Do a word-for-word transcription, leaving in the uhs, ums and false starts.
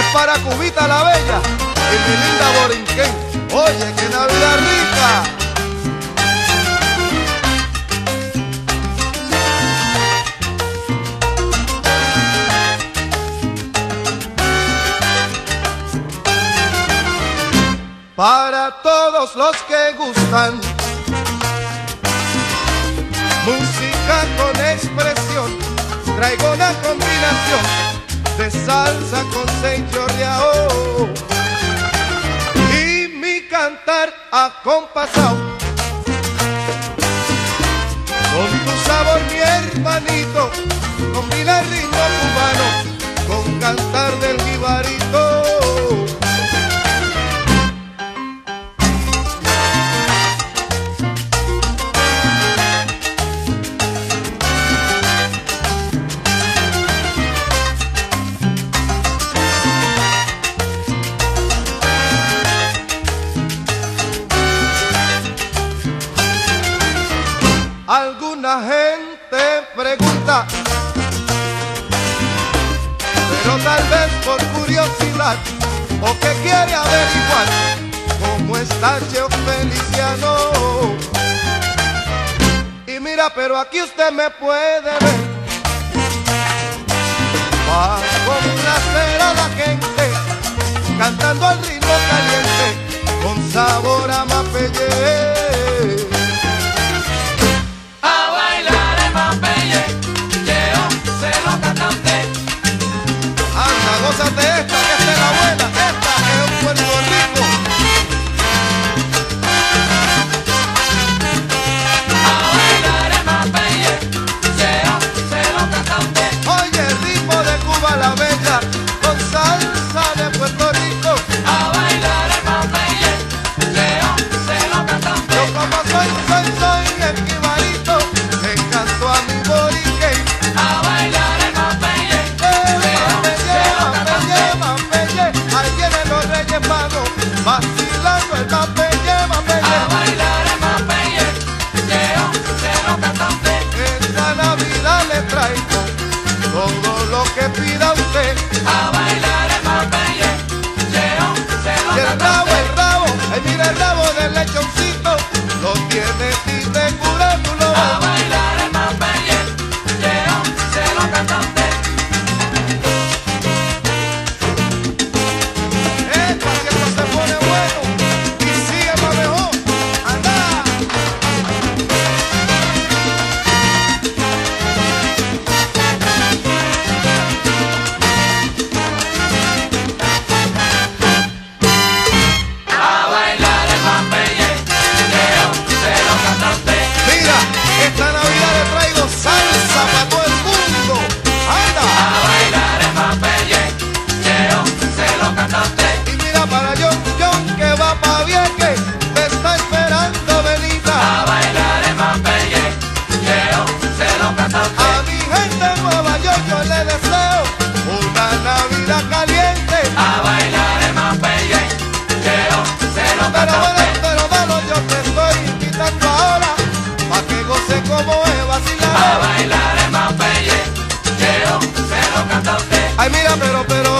para Cubita la Bella y mi linda Borinquén. Oye, qué Navidad rica. Para todos los que gustan música con expresión, traigo una combinación de salsa con señoreao y mi cantar acompasado con tu sabor, mi hermanito, combina el ritmo cubano con cantar del jibarito. Alguna gente pregunta, pero tal vez por curiosidad o que quiere averiguar cómo está Cheo Feliciano. Y mira, pero aquí usted me puede ver bajo una cera la gente, cantando al ritmo caliente con sabor a mapelle. Gózate esta, que esta es la buena, esta es un Puerto Rico. A bailar el mapelle, Cheo, se lo cantante. Oye, el ritmo de Cuba la Bella, con salsa de Puerto Rico. A bailar el mapelle, Cheo, se lo cantante. Yo como soy, soy, soy el jibarito, que canto a mi Borinquén. A bailar el mapelle, ahí vienen los Reyes Magos, vacilando el mapelle, mapelle. a bailar el mapelle, Cheo, se lo cantante. Esta Navidad le traigo todo lo que pida usted. A bailar el mapelle, Cheo, se lo Y el cantante. rabo, el rabo, ay mira el rabo del lechoncito, lo tiene y te cura tu lobo. A bailar el mapelle, Cheo, se lo cantante. Epa, que esto se pone bueno y sigue para mejor. Anda. A bailar el mapelle, Cheo, se lo cantante. Mira, esta Navidad le traigo salsa para todo el mundo. Anda. A bailar el mapelle, Cheo, se lo cantante. Y mira para John John que va pa' Vieques, te está esperando Benita. A bailar el mapelle, Cheo, se lo cantante. A mi gente en Nueva York yo le deseo una Navidad caliente. A bailar el mapelle, Cheo, se lo Pero bueno, cantante. pero bueno, yo te estoy invitando ahora pa' que goce como es A vacilar. bailar el mapelle, Cheo, se lo cantante. Ay mira, pero, pero